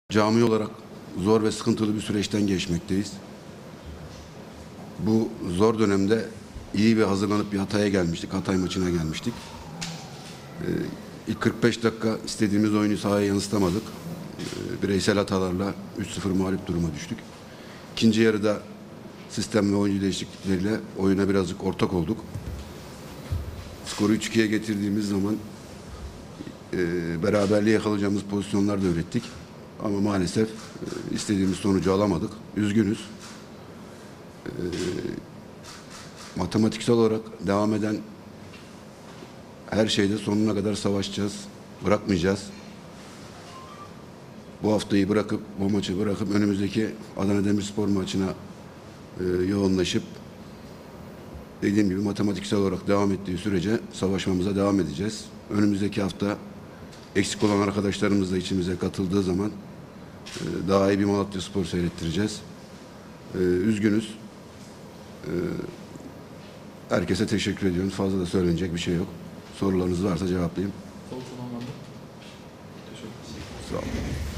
Cami olarak zor ve sıkıntılı bir süreçten geçmekteyiz. Bu zor dönemde iyi ve hazırlanıp bir Hatay'a gelmiştik. Hatay maçına gelmiştik. İlk 45 dakika istediğimiz oyunu sahaya yansıtamadık. Bireysel hatalarla 3-0 mağlup duruma düştük. İkinci yarıda sistem ve oyuncu değişiklikleriyle oyuna birazcık ortak olduk. Skoru 3-2'ye getirdiğimiz zaman beraberliği yakalayacağımız pozisyonlar da ürettik. Ama maalesef istediğimiz sonucu alamadık. Üzgünüz. Matematiksel olarak devam eden her şeyde sonuna kadar savaşacağız. Bırakmayacağız. Bu haftayı bırakıp, bu maçı bırakıp önümüzdeki Adana Demirspor maçına yoğunlaşıp dediğim gibi matematiksel olarak devam ettiği sürece savaşmamıza devam edeceğiz. Önümüzdeki hafta eksik olan arkadaşlarımız da içimize katıldığı zaman daha iyi bir Malatyaspor seyrettireceğiz. Üzgünüz. Herkese teşekkür ediyorum. Fazla da söylenecek bir şey yok. Sorularınız varsa cevaplayayım. Sağ olun. Sağ olun.